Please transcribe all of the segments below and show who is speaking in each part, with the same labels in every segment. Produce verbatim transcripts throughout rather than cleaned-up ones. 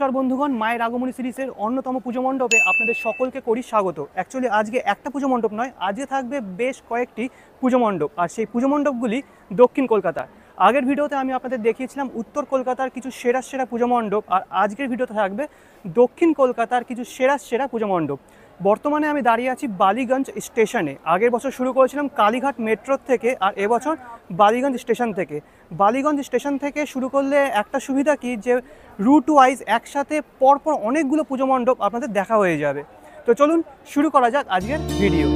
Speaker 1: নমস্কার বন্ধুগণ, মায়ের আগমনী সিরিজের অন্যতম পুজো মণ্ডপে আপনাদের সকলকে করি স্বাগত। অ্যাকচুয়ালি আজকে একটা পুজো মণ্ডপ নয়, আজকে থাকবে বেশ কয়েকটি পুজো মণ্ডপ, আর সেই পুজো মণ্ডপগুলি দক্ষিণ কলকাতার। আগের ভিডিওতে আমি আপনাদের দেখিয়েছিলাম উত্তর কলকাতার কিছু সেরা সেরা পুজো মণ্ডপ, আর আজকের ভিডিওতে থাকবে দক্ষিণ কলকাতার কিছু সেরা সেরা পুজো মণ্ডপ। বর্তমানে আমি দাঁড়িয়ে আছি বালিগঞ্জ স্টেশনে। আগের বছর শুরু করেছিলাম কালীঘাট মেট্রো থেকে, আর এবছর বালিগঞ্জ স্টেশন থেকে। বালিগঞ্জ স্টেশন থেকে শুরু করলে একটা সুবিধা কি, যে রুট ওয়াইজ একসাথে পরপর অনেকগুলো পুজো মণ্ডপ আপনাদের দেখা হয়ে যাবে। তো চলুন শুরু করা যাক আজকের ভিডিও।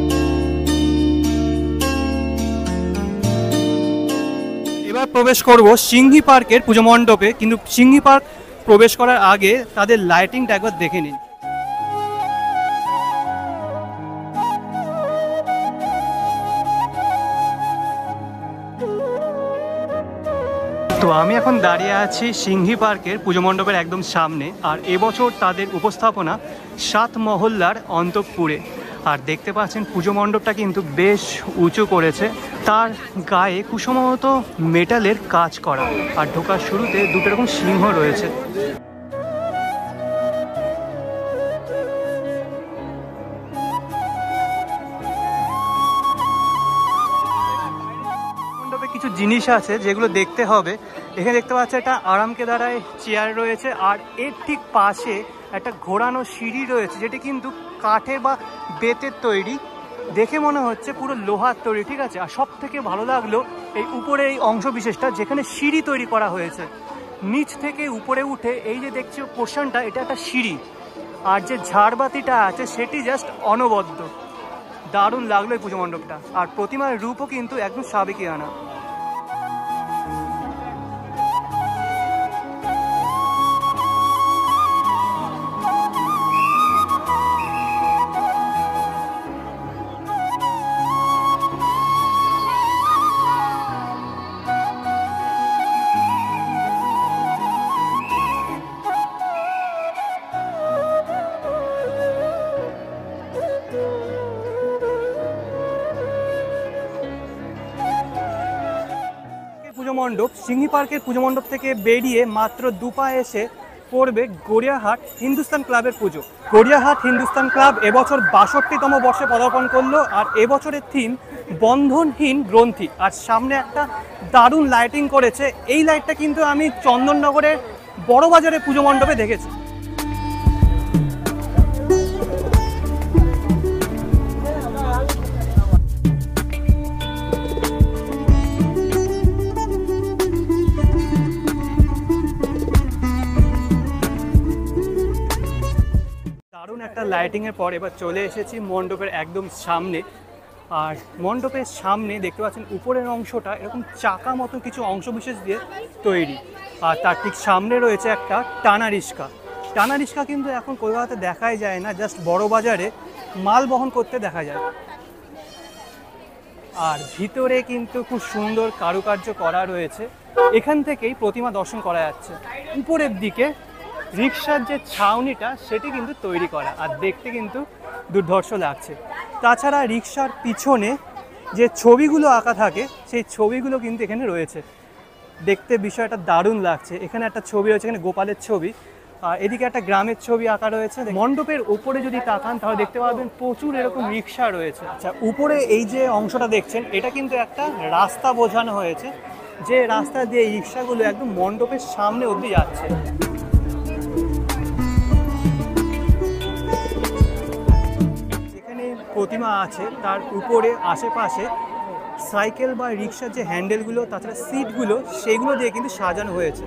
Speaker 1: এবার প্রবেশ করব সিংহি পার্কের পুজো মণ্ডপে, কিন্তু সিংহি পার্ক প্রবেশ করার আগে তাদের লাইটিংটা একবার দেখে নিন। তো আমি এখন দাঁড়িয়ে আছি সিংহি পার্কের পুজো মণ্ডপের একদম সামনে, আর এবছর তাদের উপস্থাপনা সাত মহল্লার অন্তঃপুরে। আর দেখতে পাচ্ছেন পুজো মণ্ডপটা কিন্তু বেশ উঁচু করেছে, তার গায়ে কুসুমত মেটালের কাজ করা, আর ঢোকার শুরুতে দুটো রকম সিংহ রয়েছে। কিছু জিনিস আছে যেগুলো দেখতে হবে। এখানে দেখতে পাচ্ছি একটা আরাম কেদারায় চেয়ার রয়েছে, আর এর ঠিক পাশে একটা ঘোরানো সিঁড়ি রয়েছে, যেটি কিন্তু কাঠের বা বেতের তৈরি, দেখে মনে হচ্ছে পুরো লোহার তৈরি, ঠিক আছে। আর সব থেকে ভালো লাগলো এই উপরে এই অংশ বিশেষটা, যেখানে সিঁড়ি তৈরি করা হয়েছে। নিচ থেকে উপরে উঠে এই যে দেখছি পোর্শনটা, এটা একটা সিঁড়ি, আর যে ঝাড়বাতিটা আছে সেটি জাস্ট অনবদ্য। দারুণ লাগলো এই পুজো মণ্ডপটা, আর প্রতিমার রূপও কিন্তু একদম সাবেকি আনা। পুজো মণ্ডপ সিংহি পার্কের পুজো মণ্ডপ থেকে বেরিয়ে মাত্র দুপা এসে পড়বে গড়িয়াহাট হিন্দুস্তান ক্লাবের পুজো। গড়িয়াহাট হিন্দুস্তান ক্লাব এবছর বাষট্টিতম বর্ষে পদার্পণ করলো, আর এবছরের থিম বন্ধনহীন গ্রন্থি। আর সামনে একটা দারুণ লাইটিং করেছে। এই লাইটটা কিন্তু আমি চন্দননগরের বড় বাজারে পুজো মণ্ডপে দেখেছি। দারুণ একটা লাইটিংয়ের পর এবার চলে এসেছি মণ্ডপের একদম সামনে। আর মণ্ডপের সামনে দেখতে পাচ্ছেন উপরের অংশটা এরকম চাকা মতো কিছু অংশ বিশেষ দিয়ে তৈরি, আর তার ঠিক সামনে রয়েছে একটা টানা রিক্সা। টানা রিক্সা কিন্তু এখন কলকাতাতে দেখাই যায় না, জাস্ট বড় বাজারে মাল বহন করতে দেখা যায়। আর ভিতরে কিন্তু খুব সুন্দর কারুকার্য করা রয়েছে, এখান থেকেই প্রতিমা দর্শন করা যাচ্ছে। উপরের দিকে রিক্সার যে ছাউনিটা সেটি কিন্তু তৈরি করা, আর দেখতে কিন্তু দুর্ধর্ষ লাগছে। তাছাড়া রিক্সার পিছনে যে ছবিগুলো আঁকা থাকে সেই ছবিগুলো কিন্তু এখানে রয়েছে, দেখতে বিষয়টা দারুণ লাগছে। এখানে একটা ছবি রয়েছে, এখানে গোপালের ছবি, আর এদিকে একটা গ্রামের ছবি আঁকা রয়েছে। মণ্ডপের উপরে যদি তাকান তাহলে দেখতে পাবেন প্রচুর এরকম রিক্সা রয়েছে। আচ্ছা, উপরে এই যে অংশটা দেখছেন এটা কিন্তু একটা রাস্তা বোঝানো হয়েছে, যে রাস্তা দিয়ে এই রিক্সাগুলো একদম মণ্ডপের সামনে অবধি যাচ্ছে। প্রতিমা আছে তার উপরে আশেপাশে সাইকেল বা রিক্সার যে হ্যান্ডেলগুলো, তাছাড়া সিটগুলো, সেগুলো দিয়ে কিন্তু সাজানো হয়েছে।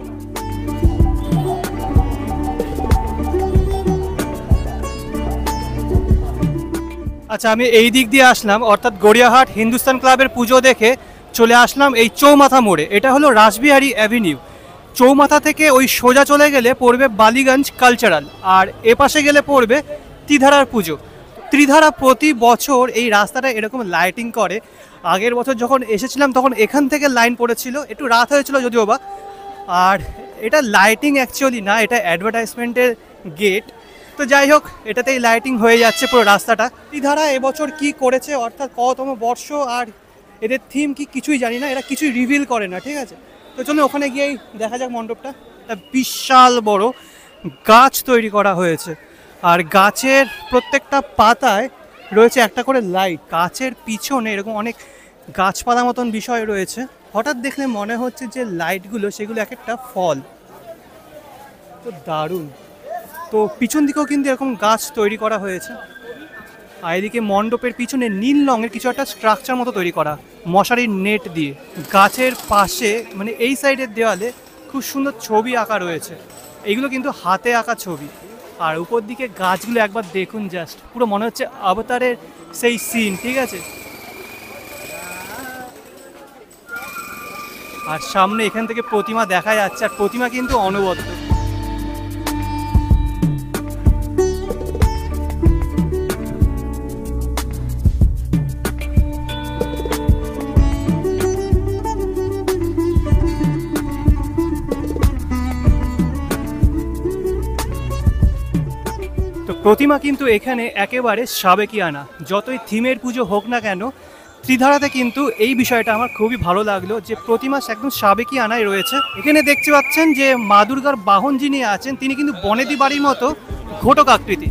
Speaker 1: আচ্ছা, আমি এই দিক দিয়ে আসলাম, অর্থাৎ গড়িয়াহাট হিন্দুস্তান ক্লাবের পুজো দেখে চলে আসলাম এই চৌমাথা মোড়ে। এটা হলো রাসবিহারী অ্যাভিনিউ। চৌমাথা থেকে ওই সোজা চলে গেলে পড়বে বালিগঞ্জ কালচারাল, আর এপাশে গেলে পড়বে ত্রিধারার পুজো। ত্রিধারা প্রতি বছর এই রাস্তাটা এরকম লাইটিং করে। আগের বছর যখন এসেছিলাম তখন এখান থেকে লাইন পড়েছিল, একটু রাত হয়েছিল যদিও বা। আর এটা লাইটিং অ্যাকচুয়ালি না, এটা অ্যাডভার্টাইজমেন্টের গেট। তো যাই হোক, এটাতেই লাইটিং হয়ে যাচ্ছে পুরো রাস্তাটা। ত্রিধারা এবছর কি করেছে, অর্থাৎ কততম বর্ষ আর এদের থিম কি কিছুই জানি না, এরা কিছুই রিভিল করে না, ঠিক আছে। তো চলুন ওখানে গিয়েই দেখা যাক মণ্ডপটা। একটা বিশাল বড় গাছ তৈরি করা হয়েছে, আর গাছের প্রত্যেকটা পাতায় রয়েছে একটা করে লাইট। গাছের পিছনে এরকম অনেক গাছপালা মতন বিষয় রয়েছে। হঠাৎ দেখলে মনে হচ্ছে যে লাইটগুলো সেগুলো এক একটা ফল, তো দারুণ। তো পিছন দিকেও কিন্তু এরকম গাছ তৈরি করা হয়েছে। আর এদিকে মণ্ডপের পিছনে নীল রঙের কিছু একটা স্ট্রাকচার মতো তৈরি করা মশারির নেট দিয়ে। গাছের পাশে মানে এই সাইডের দেওয়ালে খুব সুন্দর ছবি আঁকা রয়েছে, এইগুলো কিন্তু হাতে আঁকা ছবি। আর উপর দিকে গাছগুলো একবার দেখুন, জাস্ট পুরো মনে হচ্ছে অবতারের সেই সিন, ঠিক আছে। আর সামনে এখান থেকে প্রতিমা দেখা যাচ্ছে, আর প্রতিমা কিন্তু অনবদ্য। প্রতিমা কিন্তু এখানে একেবারে সাবেকিয়ানা। যতই থিমের পুজো হোক না কেন, ত্রিধারাতে কিন্তু এই বিষয়টা আমার খুবই ভালো লাগলো যে প্রতিমা একদম সাবেকিয়ানায় রয়েছে। এখানে দেখতে পাচ্ছেন যে মা দুর্গার বাহন যিনি আছেন তিনি কিন্তু বনেদি বাড়ির মতো ঘটক আকৃতি।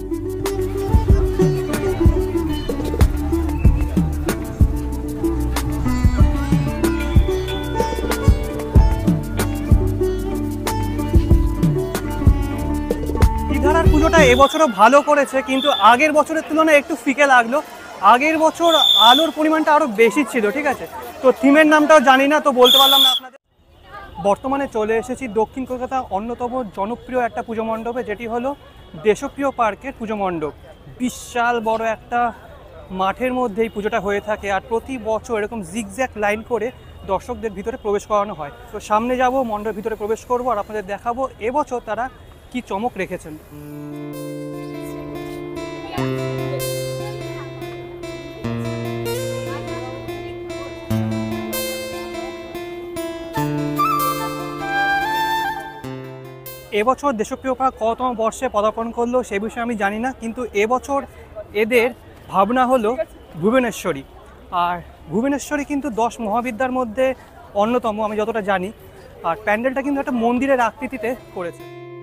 Speaker 1: পুজোটা এবছরও ভালো করেছে, কিন্তু আগের বছরের তুলনায় একটু ফিকে লাগলো। আগের বছর আলোর পরিমাণটা আরো বেশি ছিল, ঠিক আছে। তো থিমের নামটাও জানি না, তো বলতে পারলাম না আপনাদের। বর্তমানে চলে এসেছি দক্ষিণ কলকাতা অন্যতম জনপ্রিয় একটা পুজো মণ্ডপে, যেটি হলো দেশপ্রিয় পার্কের পুজো মণ্ডপ। বিশাল বড় একটা মাঠের মধ্যে এই পুজোটা হয়ে থাকে, আর প্রতি বছর এরকম জিগজ্যাগ লাইন করে দর্শকদের ভিতরে প্রবেশ করানো হয়। তো সামনে যাব, মণ্ডপের ভিতরে প্রবেশ করব, আর আপনাদের দেখাবো এবছর তারা কি চমক রেখেছেন। এবছর দেশপ্রিয় পার্ক কততম বর্ষে পদার্পণ করলো সে বিষয়ে আমি জানি না, কিন্তু এবছর এদের ভাবনা হলো ভুবনেশ্বরী। আর ভুবনেশ্বরী কিন্তু দশ মহাবিদ্যার মধ্যে অন্যতম আমি যতটা জানি। আর প্যান্ডেলটা কিন্তু একটা মন্দিরের আকৃতিতে করেছে।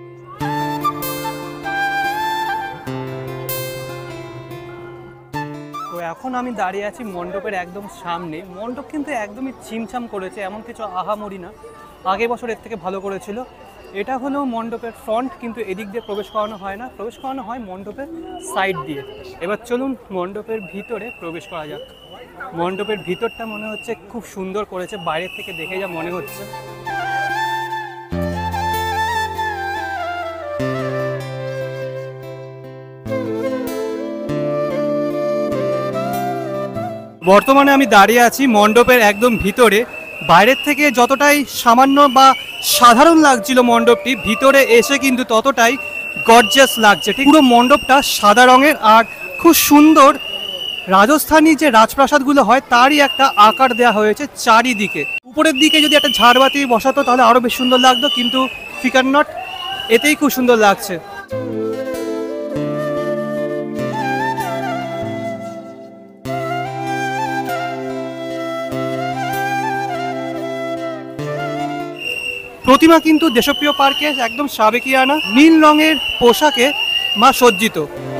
Speaker 1: তো এখন আমি দাঁড়িয়ে আছি মণ্ডপের একদম সামনে। মণ্ডপ কিন্তু একদমই ছিমছাম করেছে, এমন কিছু আহামরি না। আগের বছর এর থেকে ভালো করেছিল। এটা হলো মণ্ডপের ফ্রন্ট, কিন্তু এদিক দিয়ে প্রবেশ করানো হয় না, প্রবেশ করানো হয় মণ্ডপের সাইড দিয়ে। এবার চলুন মণ্ডপের ভিতরে প্রবেশ করা যাক। মণ্ডপের ভিতরটা মনে হচ্ছে খুব সুন্দর করেছে, বাইরের থেকে দেখে যা মনে হচ্ছে। বর্তমানে আমি দাঁড়িয়ে আছি মণ্ডপের একদম ভিতরে। বাইরের থেকে যতটাই সামান্য বা সাধারণ লাগছিল মণ্ডপটি, ভিতরে এসে কিন্তু ততটাই গর্জিয়াস লাগছে। ঠিক পুরো মণ্ডপটা সাদা রঙের, আর খুব সুন্দর রাজস্থানী যে রাজপ্রাসাদগুলো হয় তারই একটা আকার দেওয়া হয়েছে চারিদিকে। উপরের দিকে যদি একটা ঝাড়বাতি বসাতো তাহলে আরও বেশ সুন্দর লাগতো, কিন্তু ফিকার নট, এতেই খুব সুন্দর লাগছে। প্রতিমা কিন্তু দেশপ্রিয় পার্কে একদম সাবেকিয়ানা, নীল রঙের পোশাকে মা সজ্জিত।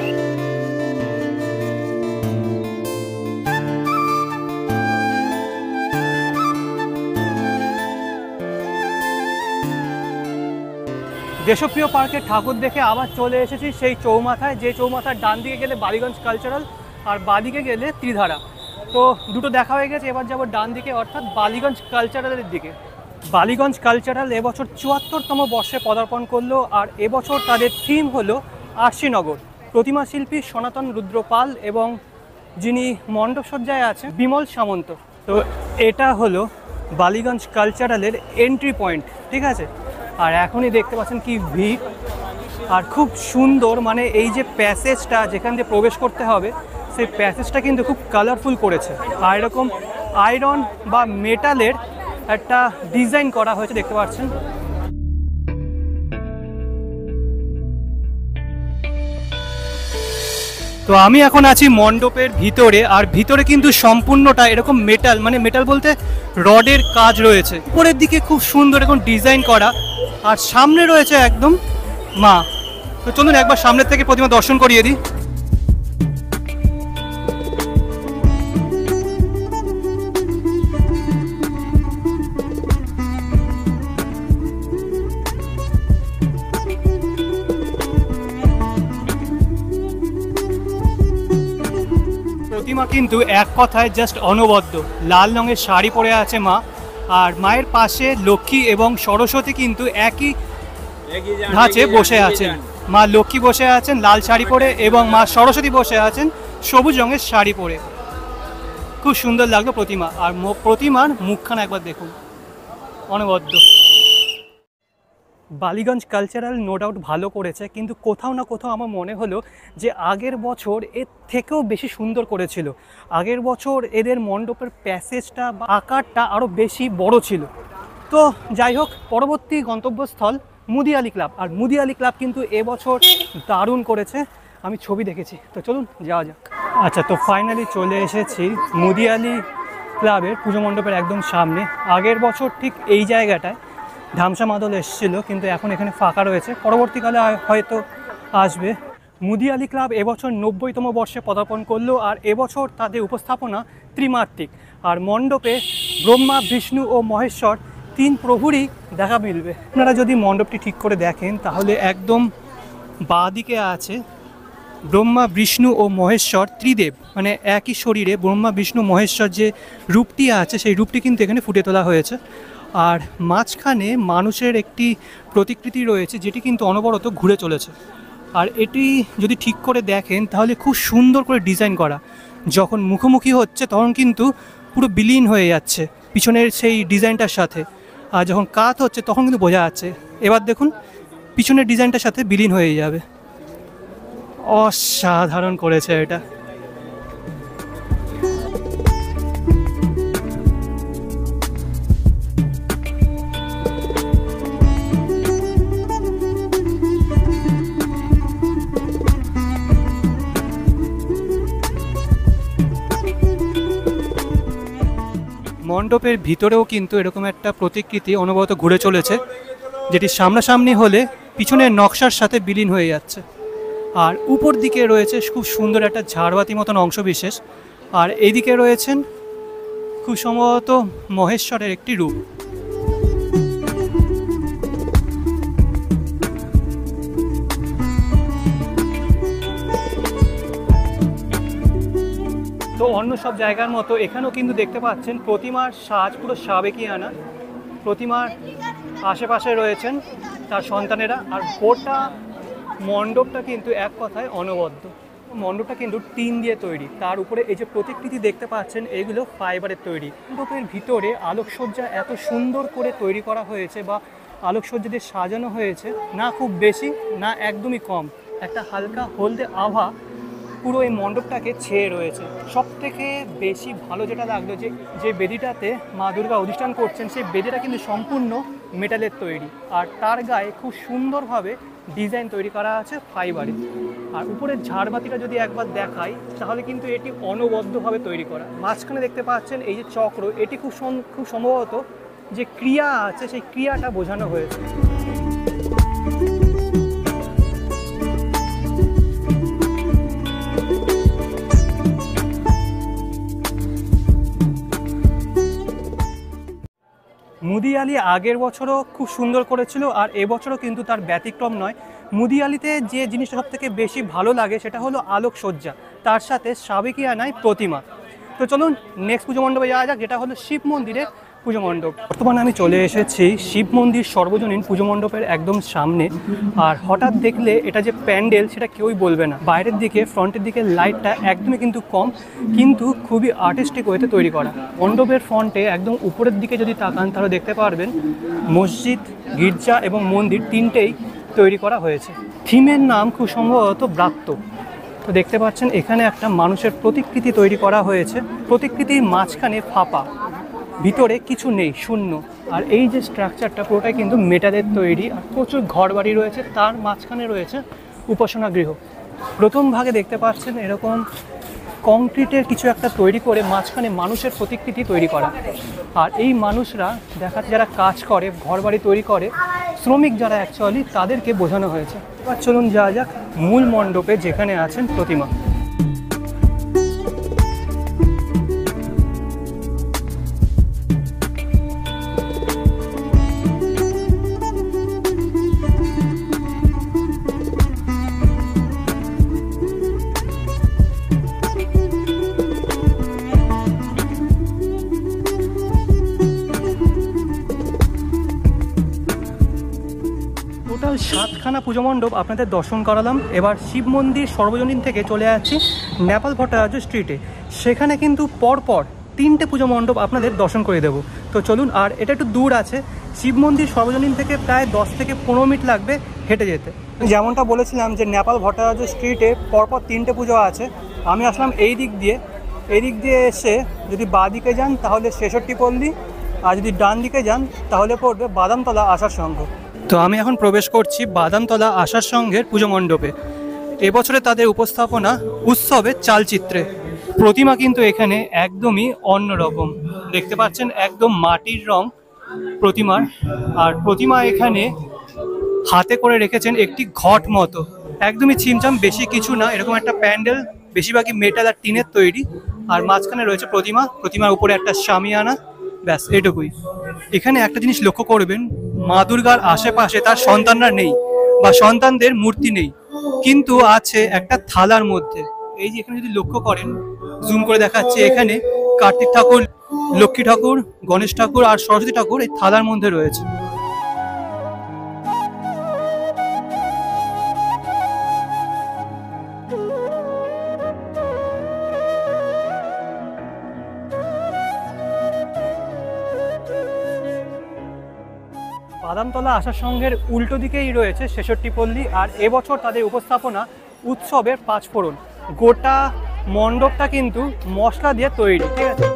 Speaker 1: দেশপ্রিয় পার্কের ঠাকুর দেখে আবার চলে এসেছি সেই চৌমাথায়, যে চৌমাথার ডান দিকে গেলে বালিগঞ্জ কালচারাল আর বাদিকে গেলে ত্রিধারা। তো দুটো দেখা হয়ে গেছে, এবার যাবো ডান দিকে, অর্থাৎ বালিগঞ্জ কালচারালের দিকে। বালিগঞ্জ কালচারাল এবছর চুয়াত্তরতম বর্ষে পদার্পণ করলো, আর এবছর তাদের থিম হলো আরশিনগর। প্রতিমা শিল্পী সনাতন রুদ্র পাল এবং যিনি মণ্ডপসজ্জায় আছেন বিমল সামন্ত। তো এটা হলো বালিগঞ্জ কালচারালের এন্ট্রি পয়েন্ট, ঠিক আছে। আর এখনই দেখতে পাচ্ছেন কি ভিড়, আর খুব সুন্দর, মানে এই যে প্যাসেজটা যেখান দিয়ে প্রবেশ করতে হবে সেই প্যাসেজটা কিন্তু খুব কালারফুল করেছে। আর এরকম আয়রন বা মেটালের একটা ডিজাইন করা হয়েছে, দেখতে পাচ্ছেন। তো আমি এখন আছি মণ্ডপের ভিতরে, আর ভিতরে কিন্তু সম্পূর্ণটা এরকম মেটাল, মানে মেটাল বলতে রডের কাজ রয়েছে। উপরের দিকে খুব সুন্দর এরকম ডিজাইন করা, আর সামনে রয়েছে একদম মা। তো চলুন একবার সামনের থেকে প্রতিমা দর্শন করিয়ে দিই। প্রতিমা কিন্তু এক কথায় জাস্ট অনবদ্য। লাল রঙের শাড়ি পরে আছে মা, আর মায়ের পাশে লক্ষ্মী এবং সরস্বতী কিন্তু একই ধাঁচে বসে আছেন। মা লক্ষ্মী বসে আছেন লাল শাড়ি পরে এবং মা সরস্বতী বসে আছেন সবুজ রঙের শাড়ি পরে। খুব সুন্দর লাগলো প্রতিমা, আর প্রতিমার মুখখানা একবার দেখুন, অনবদ্য। বালিগঞ্জ কালচারাল নো ডাউট ভালো করেছে, কিন্তু কোথাও না কোথাও আমার মনে হলো যে আগের বছর এর থেকেও বেশি সুন্দর করেছিল। আগের বছর এদের মণ্ডপের প্যাসেজটা বা আকারটা আরও বেশি বড় ছিল। তো যাই হোক, পরবর্তী গন্তব্যস্থল মুদিয়ালি ক্লাব, আর মুদিয়ালি ক্লাব কিন্তু এবছর দারুণ করেছে, আমি ছবি দেখেছি। তো চলুন যাওয়া যাক। আচ্ছা, তো ফাইনালি চলে এসেছি মুদিয়ালি ক্লাবের পুজো মণ্ডপের একদম সামনে। আগের বছর ঠিক এই জায়গাটায় ধামসা মাদল এসেছিল, কিন্তু এখন এখানে ফাঁকা রয়েছে, পরবর্তীকালে হয়তো আসবে। মুদিয়ালি ক্লাব এবছর নব্বইতম বর্ষে পদার্পণ করলো, আর এবছর তাদের উপস্থাপনা ত্রিমাত্রিক, আর মণ্ডপে ব্রহ্মা, বিষ্ণু ও মহেশ্বর তিন প্রভুরই দেখা মিলবে। আপনারা যদি মণ্ডপটি ঠিক করে দেখেন তাহলে একদম বাঁ দিকে আছে ব্রহ্মা, বিষ্ণু ও মহেশ্বর ত্রিদেব, মানে একই শরীরে ব্রহ্মা, বিষ্ণু, মহেশ্বর যে রূপটি আছে সেই রূপটি কিন্তু এখানে ফুটে তোলা হয়েছে। আর মাঝখানে মানুষের একটি প্রতিকৃতি রয়েছে যেটি কিন্তু অনবরত ঘুরে চলেছে। আর এটি যদি ঠিক করে দেখেন তাহলে খুব সুন্দর করে ডিজাইন করা। যখন মুখোমুখি হচ্ছে তখন কিন্তু পুরো বিলীন হয়ে যাচ্ছে পিছনের সেই ডিজাইনটার সাথে, আর যখন কাত হচ্ছে তখন কিন্তু বোঝা যাচ্ছে। এবার দেখুন পিছনের ডিজাইনটার সাথে বিলীন হয়ে যাবে। অসাধারণ করেছে এটা। মণ্ডপের ভিতরেও কিন্তু এরকম একটা প্রতিকৃতি অনবরত ঘুরে চলেছে, যেটি সামনাসামনি হলে পিছনের নকশার সাথে বিলীন হয়ে যাচ্ছে। আর উপর দিকে রয়েছে খুব সুন্দর একটা ঝাড়বাতি মতন অংশ বিশেষ, আর এইদিকে রয়েছেন খুব সম্ভবত মহেশ্বরের একটি রূপ। তো অন্য সব জায়গার মতো এখানেও কিন্তু দেখতে পাচ্ছেন প্রতিমার সাজ পুরো সাবেকিয়ানা। প্রতিমার আশেপাশে রয়েছেন তার সন্তানেরা, আর গোটা মণ্ডপটা কিন্তু এক কথায় অনবদ্য। মণ্ডপটা কিন্তু টিন দিয়ে তৈরি, তার উপরে এই যে প্রতিকৃতি দেখতে পাচ্ছেন এইগুলো ফাইবারের তৈরি। মণ্ডপের ভিতরে আলোকসজ্জা এত সুন্দর করে তৈরি করা হয়েছে বা আলোকসজ্জা দিয়ে সাজানো হয়েছে, না খুব বেশি না একদমই কম, একটা হালকা হলদে আভা পুরো এই মণ্ডপটাকে ছেয়ে রয়েছে। সব থেকে বেশি ভালো যেটা লাগলো যে যে বেদিটাতে মা দুর্গা অধিষ্ঠান করছেন সেই বেদিটা কিন্তু সম্পূর্ণ মেটালের তৈরি, আর তার গায়ে খুব সুন্দরভাবে ডিজাইন তৈরি করা আছে ফাইবারে। আর উপরের ঝাড়বাতিটা যদি একবার দেখাই তাহলে কিন্তু এটি অনবদ্যভাবে তৈরি করা। মাঝখানে দেখতে পাচ্ছেন এই যে চক্র, এটি খুব খুব সম্ভবত যে ক্রিয়া আছে সেই ক্রিয়াটা বোঝানো হয়েছে। মুদিয়ালি আগের বছরও খুব সুন্দর করেছিল, আর এবছরও কিন্তু তার ব্যতিক্রম নয়। মুদিয়ালিতে যে জিনিসটা সব থেকে বেশি ভালো লাগে সেটা হলো আলোকসজ্জা, তার সাথে সাবেকিয়ানায় প্রতিমা। তো চলুন নেক্সট পুজো মণ্ডপে যাওয়া যাক, যেটা হলো শিব মন্দিরের পুজো মণ্ডপ। বর্তমানে আমি চলে এসেছি শিব মন্দির সর্বজনীন পুজো মণ্ডপের একদম সামনে, আর হঠাৎ দেখলে এটা যে প্যান্ডেল সেটা কেউই বলবে না। বাইরের দিকে ফ্রন্টের দিকে লাইটটা একদমই কিন্তু কম, কিন্তু খুবই আর্টিস্টিক ওয়েতে তৈরি করা। মণ্ডপের ফ্রন্টে একদম উপরের দিকে যদি তাকান তাহলে দেখতে পারবেন মসজিদ, গির্জা এবং মন্দির তিনটেই তৈরি করা হয়েছে। থিমের নাম খুব সম্ভবত ব্রাত্য। তো দেখতে পাচ্ছেন এখানে একটা মানুষের প্রতিকৃতি তৈরি করা হয়েছে, প্রতিকৃতির মাঝখানে ফাঁপা, ভিতরে কিছু নেই, শূন্য। আর এই যে স্ট্রাকচারটা পুরোটাই কিন্তু মেটালের তৈরি, আর প্রচুর ঘর বাড়ি রয়েছে, তার মাঝখানে রয়েছে উপাসনা গৃহ। প্রথম ভাগে দেখতে পাচ্ছেন এরকম কংক্রিটের কিছু একটা তৈরি করে মাঝখানে মানুষের প্রতিকৃতি তৈরি করা। আর এই মানুষরা দেখা যারা কাজ করে, ঘর বাড়ি তৈরি করে, শ্রমিক যারা অ্যাকচুয়ালি তাদেরকে বোঝানো হয়েছে। এবার চলুন যাওয়া যাক মূল মণ্ডপে যেখানে আছেন প্রতিমা। টোটাল সাতখানা পুজো মণ্ডপ আপনাদের দর্শন করালাম। এবার শিব মন্দির সর্বজনীন থেকে চলে যাচ্ছি নেপাল ভট্টাচার্য স্ট্রিটে। সেখানে কিন্তু পরপর তিনটে পুজো মণ্ডপ আপনাদের দর্শন করে দেবো। তো চলুন, আর এটা একটু দূর আছে, শিব মন্দির সর্বজনীন থেকে প্রায় দশ থেকে পনেরো মিনিট লাগবে হেঁটে যেতে। যেমনটা বলেছিলাম যে নেপাল ভট্টাচার্য স্ট্রিটে পরপর তিনটে পুজো আছে। আমি আসলাম এই দিক দিয়ে, এই দিক দিয়ে এসে যদি বাঁ দিকে যান তাহলে ছেষট্টি পল্লী, আর যদি ডান দিকে যান তাহলে পড়বে বাদামতলা আশার সংঘ। তো আমি এখন প্রবেশ করছি বাদামতলা আশার সংঘের পুজো মণ্ডপে। এবছরে তাদের উপস্থাপনা উৎসবের চালচিত্রে। প্রতিমা কিন্তু এখানে একদমই অন্যরকম, দেখতে পাচ্ছেন একদম মাটির রং প্রতিমার। আর প্রতিমা এখানে হাতে করে রেখেছেন একটি ঘট মতো, একদমই ছিমছাম, বেশি কিছু না, এরকম একটা প্যান্ডেল, বেশিরভাগই মেটাল আর টিনের তৈরি। আর মাঝখানে রয়েছে প্রতিমা, প্রতিমার উপরে একটা শামিয়ানা, ব্যাস এটুকুই। এখানে একটা জিনিস লক্ষ্য করবেন, মা দুর্গার আশেপাশে তার সন্তানরা নেই বা সন্তানদের মূর্তি নেই, কিন্তু আছে একটা থালার মধ্যে। এই যে এখানে যদি লক্ষ্য করেন, জুম করে দেখাচ্ছে, এখানে কার্তিক ঠাকুর, লক্ষ্মী ঠাকুর, গণেশ ঠাকুর আর সরস্বতী ঠাকুর এই থালার মধ্যে রয়েছে। বাদামতলা আশার সংঘের উল্টো দিকেই রয়েছে ছেষট্টি পল্লী। আর এবছর তাদের উপস্থাপনা উৎসবের পাঁচ ফোড়ন। গোটা মণ্ডপটা কিন্তু মশলা দিয়ে তৈরি, ঠিক আছে।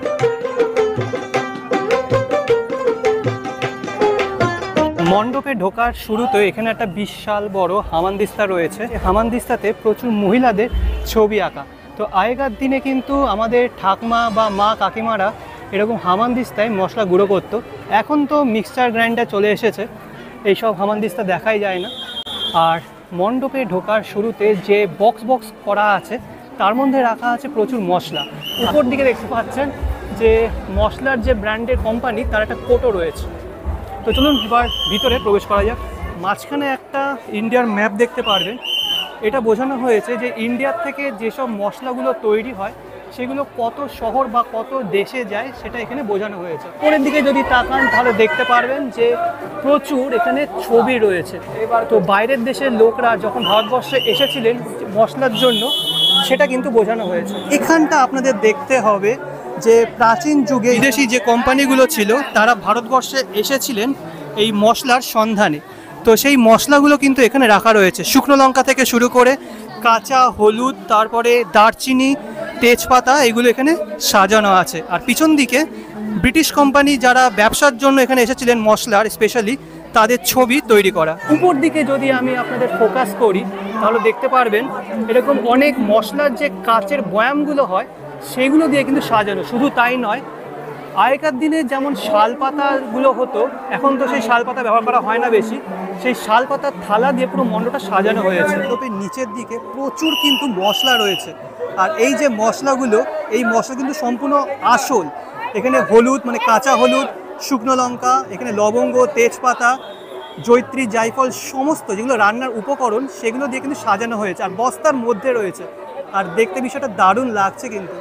Speaker 1: মণ্ডপে ঢোকার শুরুতে এখানে একটা বিশাল বড় হামানদিস্তা রয়েছে। হামানদিস্তাতে প্রচুর মহিলাদের ছবি আঁকা। তো আগেকার দিনে কিন্তু আমাদের ঠাকমা বা মা কাকিমারা এরকম হামানদিস্তায় মশলা গুঁড়ো করতো। এখন তো মিক্সচার গ্রাইন্ডার চলে এসেছে, এইসব হামানদিস্তা দেখাই যায় না। আর মণ্ডপে ঢোকার শুরুতে যে বক্স বক্স করা আছে তার মধ্যে রাখা আছে প্রচুর মশলা। উপর দিকে দেখতে পাচ্ছেন যে মশলার যে ব্র্যান্ডের কোম্পানি তার একটা কোটো রয়েছে। তো চলুন এবার ভিতরে প্রবেশ করা যাক। মাঝখানে একটা ইন্ডিয়ার ম্যাপ দেখতে পারবেন। এটা বোঝানো হয়েছে যে ইন্ডিয়ার থেকে যেসব মশলাগুলো তৈরি হয় সেগুলো কত শহর বা কত দেশে যায় সেটা এখানে বোঝানো হয়েছে। পরের দিকে যদি তাকান তাহলে দেখতে পারবেন যে প্রচুর এখানে ছবি রয়েছে। এবার তো বাইরের দেশের লোকরা যখন ভারতবর্ষে এসেছিলেন মশলার জন্য সেটা কিন্তু বোঝানো হয়েছে। এখানটা আপনাদের দেখতে হবে যে প্রাচীন যুগে বিদেশি যে কোম্পানিগুলো ছিল তারা ভারতবর্ষে এসেছিলেন এই মশলার সন্ধানে। তো সেই মশলাগুলো কিন্তু এখানে রাখা রয়েছে, শুকনো লঙ্কা থেকে শুরু করে কাঁচা হলুদ, তারপরে দারচিনি, তেজপাতা, এগুলো এখানে সাজানো আছে। আর পিছন দিকে ব্রিটিশ কোম্পানি যারা ব্যবসার জন্য এখানে এসেছিলেন মশলার স্পেশালি, তাদের ছবি তৈরি করা। উপর দিকে যদি আমি আপনাদের ফোকাস করি তাহলে দেখতে পারবেন এরকম অনেক মশলার যে কাচের বয়ামগুলো হয় সেগুলো দিয়ে কিন্তু সাজানো। শুধু তাই নয়, আগেকার দিনে যেমন শাল পাতাগুলো হতো, এখন তো সেই শাল পাতা ব্যবহার করা হয় না বেশি, সেই শাল পাতার থালা দিয়ে পুরো মণ্ডপটা সাজানো হয়েছে। মণ্ডপের নিচের দিকে প্রচুর কিন্তু মশলা রয়েছে। আর এই যে মশলাগুলো, এই মশলা কিন্তু সম্পূর্ণ আসল। এখানে হলুদ মানে কাঁচা হলুদ, শুকনো লঙ্কা, এখানে লবঙ্গ, তেজপাতা, জৈত্রী, জায়ফল, সমস্ত যেগুলো রান্নার উপকরণ সেগুলো দিয়ে কিন্তু সাজানো হয়েছে। আর বস্তার মধ্যে রয়েছে, আর দেখতে বিষয়টা দারুণ লাগছে। কিন্তু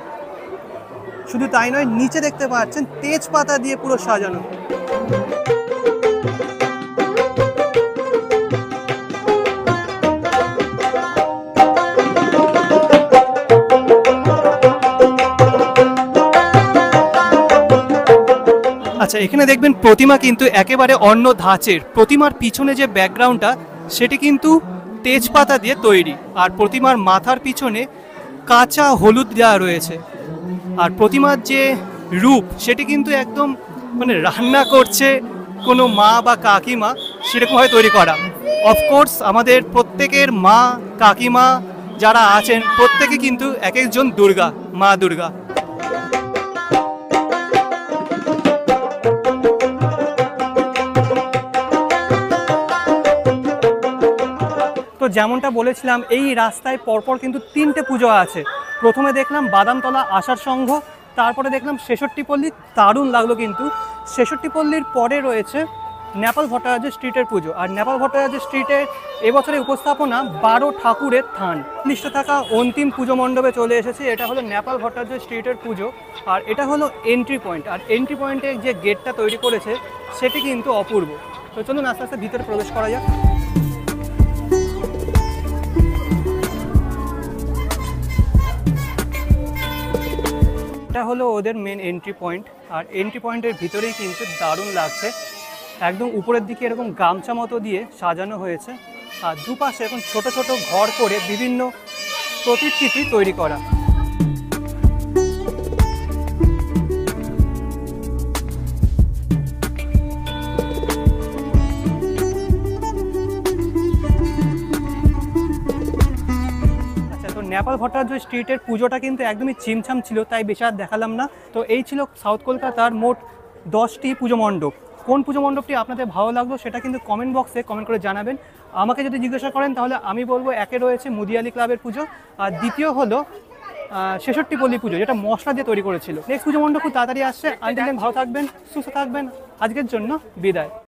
Speaker 1: শুধু তাই নয়, নিচে দেখতে পাচ্ছেন তেজপাতা দিয়ে পুরো সাজানো। আচ্ছা, এখানে দেখবেন প্রতিমা কিন্তু একেবারে অন্য ধাঁচের। প্রতিমার পিছনে যে ব্যাকগ্রাউন্ডটা সেটি কিন্তু তেজপাতা দিয়ে তৈরি। আর প্রতিমার মাথার পিছনে কাঁচা হলুদ দেওয়া রয়েছে। আর প্রতিমার যে রূপ সেটি কিন্তু একদম মানে রান্না করছে কোনো মা বা কাকিমা, সেরকমভাবে তৈরি করা। অফকোর্স আমাদের প্রত্যেকের মা কাকিমা যারা আছেন প্রত্যেকে কিন্তু এক একজন দুর্গা, মা দুর্গা। যেমনটা বলেছিলাম এই রাস্তায় পরপর কিন্তু তিনটে পুজো আছে। প্রথমে দেখলাম বাদামতলা আষাঢ় সংঘ, তারপরে দেখলাম ছেষট্টি পল্লী, দারুণ লাগলো কিন্তু। ছেষট্টি পল্লীর পরে রয়েছে নেপাল ভট্টাচার্য স্ট্রিটের পুজো, আর নেপাল ভট্টাচার্য স্ট্রিটের এবছরের উপস্থাপনা বারো ঠাকুরের থান। লিস্টে থাকা অন্তিম পুজো মণ্ডপে চলে এসেছি। এটা হলো নেপাল ভট্টাচার্য স্ট্রিটের পুজো, আর এটা হলো এন্ট্রি পয়েন্ট। আর এন্ট্রি পয়েন্টে যে গেটটা তৈরি করেছে সেটি কিন্তু অপূর্ব। তো চলুন আস্তে আস্তে ভিতরে প্রবেশ করা যাক। এটা হলো ওদের মেন এন্ট্রি পয়েন্ট, আর এন্ট্রি পয়েন্টের ভিতরেই কিন্তু দারুণ লাগছে। একদম উপরের দিকে এরকম গামছা মতো দিয়ে সাজানো হয়েছে, আর দুপাশে এখন ছোট ছোট ঘর করে বিভিন্ন প্রতিকৃতি তৈরি করা। নেপাল ভট্টাচার্য স্ট্রিটের পুজোটা কিন্তু একদমই চিমছাম ছিল, তাই বেশি আর দেখালাম না। তো এই ছিল সাউথ কলকাতার মোট দশটি পুজো মণ্ডপ। কোন পুজো মণ্ডপটি আপনাদের ভালো লাগলো সেটা কিন্তু কমেন্ট বক্সে কমেন্ট করে জানাবেন। আমাকে যদি জিজ্ঞাসা করেন তাহলে আমি বলবো একে রয়েছে মুদিয়ালি ক্লাবের পুজো, আর দ্বিতীয় হলো ছেষট্টি পল্লী পুজো, যেটা মশলা দিয়ে তৈরি করেছিল। নেক্সট পুজো মণ্ডপ খুব তাড়াতাড়ি আসছে। আনটিল দেন ভালো থাকবেন, সুস্থ থাকবেন। আজকের জন্য বিদায়।